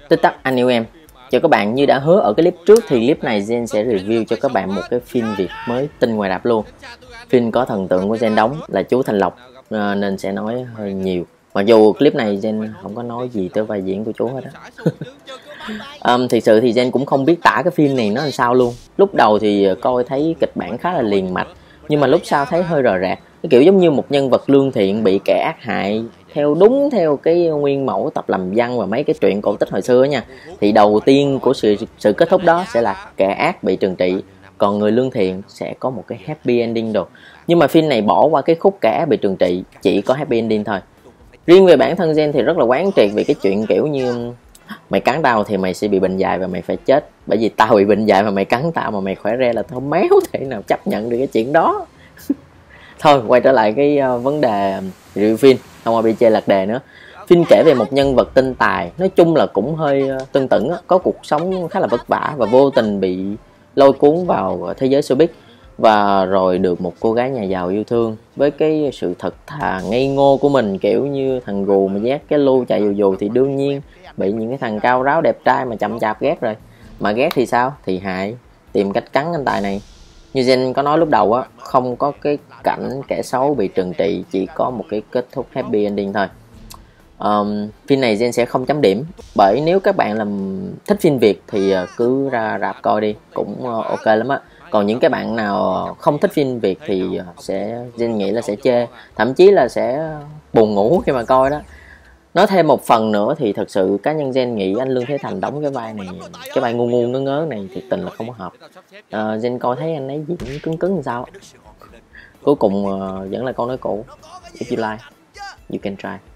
Tích tắc anh yêu em. Chào các bạn, như đã hứa ở cái clip trước thì clip này Gen sẽ review cho các bạn một cái phim Việt mới tin ngoài rạp luôn. Phim có thần tượng của Gen đóng là chú Thành Lộc, nên sẽ nói hơi nhiều. Mặc dù clip này Gen không có nói gì tới vai diễn của chú hết á. Thực sự thì Gen cũng không biết tả cái phim này nó làm sao luôn. Lúc đầu thì coi thấy kịch bản khá là liền mạch, nhưng mà lúc sau thấy hơi rời rạc. Cái kiểu giống như một nhân vật lương thiện bị kẻ ác hại theo cái nguyên mẫu tập làm văn và mấy cái truyện cổ tích hồi xưa nha. Thì đầu tiên của sự kết thúc đó sẽ là kẻ ác bị trừng trị, còn người lương thiện sẽ có một cái happy ending đồ. Nhưng mà phim này bỏ qua cái khúc kẻ bị trừng trị, chỉ có happy ending thôi. Riêng về bản thân Gen thì rất là quán triệt về cái chuyện kiểu như mày cắn tao thì mày sẽ bị bệnh dại và mày phải chết, bởi vì tao bị bệnh dại mà mày cắn tao mà mày khỏe re là tao méo thể nào chấp nhận được cái chuyện đó. Thôi quay trở lại cái vấn đề review phim, không bị chê lạc đề nữa. Phim kể về một nhân vật tinh tài, nói chung là cũng hơi tưng tửng, có cuộc sống khá là vất vả và vô tình bị lôi cuốn vào thế giới showbiz, và rồi được một cô gái nhà giàu yêu thương. Với cái sự thật thà ngây ngô của mình, kiểu như thằng gù mà dắt cái lu chạy dù dù thì đương nhiên bị những cái thằng cao ráo đẹp trai mà chậm chạp ghét rồi. Mà ghét thì sao, thì hại tìm cách cắn anh tài này. Như Gen có nói lúc đầu á, không có cái cảnh kẻ xấu bị trừng trị, chỉ có một cái kết thúc happy ending thôi. Phim này Gen sẽ không chấm điểm, bởi nếu các bạn làm thích phim Việt thì cứ ra rạp coi đi, cũng ok lắm á. Còn những cái bạn nào không thích phim Việt thì Gen nghĩ là sẽ chê, thậm chí là sẽ buồn ngủ khi mà coi đó. Nói thêm một phần nữa thì thật sự cá nhân Gen nghĩ anh Lương Thế Thành đóng cái vai này, cái vai ngu ngu ngớ ngớ này thiệt tình là không có hợp. Gen coi thấy anh ấy diễn cứng cứng làm sao. Cuối cùng vẫn là câu nói cũ, if you like you can try.